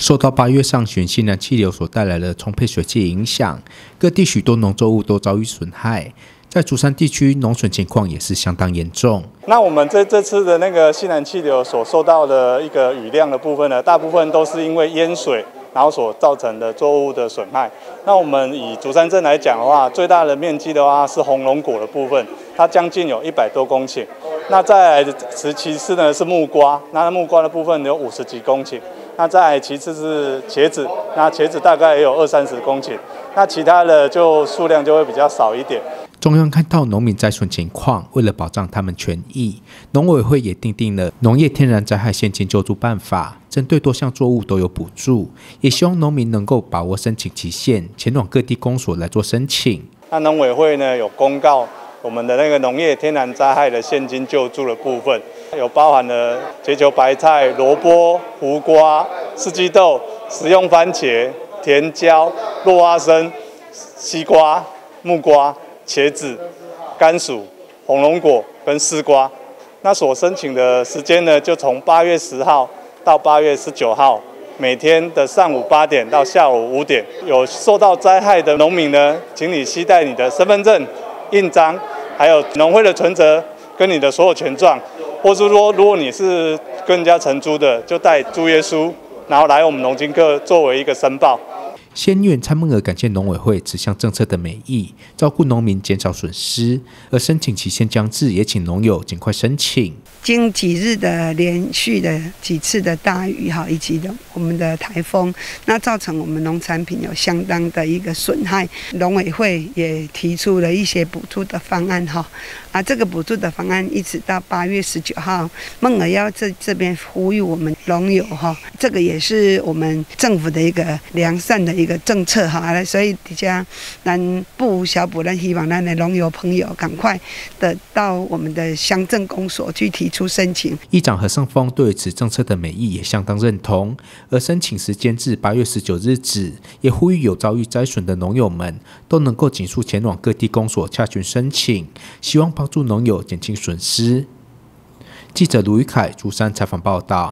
受到8月上旬西南气流所带来的充沛水汽影响，各地许多农作物都遭遇损害。在竹山地区，农损情况也是相当严重。 那我们这次的那个西南气流所受到的一个雨量的部分呢，大部分都是因为淹水，然后所造成的作物的损害。那我们以竹山镇来讲的话，最大的面积的话是红龙果的部分，它将近有100多公顷。那再来其次呢是木瓜，那木瓜的部分有50几公顷。那再来其次是茄子，那茄子大概也有20-30公顷。那其他的就数量就会比较少一点。 中央看到农民灾损情况，为了保障他们权益，农委会也订定了农业天然灾害现金救助办法，针对多项作物都有补助，也希望农民能够把握申请期限，前往各地公所来做申请。 那农委会呢有公告我们的那个农业天然灾害的现金救助的部分，有包含了结球白菜、萝卜、胡瓜、四季豆、食用番茄、甜椒、落花生、西瓜、木瓜、茄子、甘薯、红龙果跟丝瓜。那所申请的时间呢，就从8月10号到8月19号，每天的上午8点到下午5点。有受到灾害的农民呢，请你携带你的身份证、印章，还有农会的存折跟你的所有权状，或是说，如果你是跟人家承租的，就带租约书，然后来我们农经课作为一个申报。 县议员蔡孟娥感谢农委会此项政策的美意，照顾农民减少损失，而申请期限将至，也请农友尽快申请。 经几日的连续的几次的大雨以及我们的台风，那造成我们农产品有相当的一个损害。农委会也提出了一些补助的方案这个补助的方案一直到8月19号，孟娥要这边呼吁我们农友这个也是我们政府的一个良善的一个政策所以底下咱不无小补，咱希望咱的农友朋友赶快的到我们的乡镇公所去提出申请。 议长何胜峰对此政策的美意也相当认同，而申请时间至8月19日止，也呼吁有遭遇灾损的农友们都能够尽速前往各地公所洽询申请，希望帮助农友减轻损失。记者卢宇凯竹山采访报道。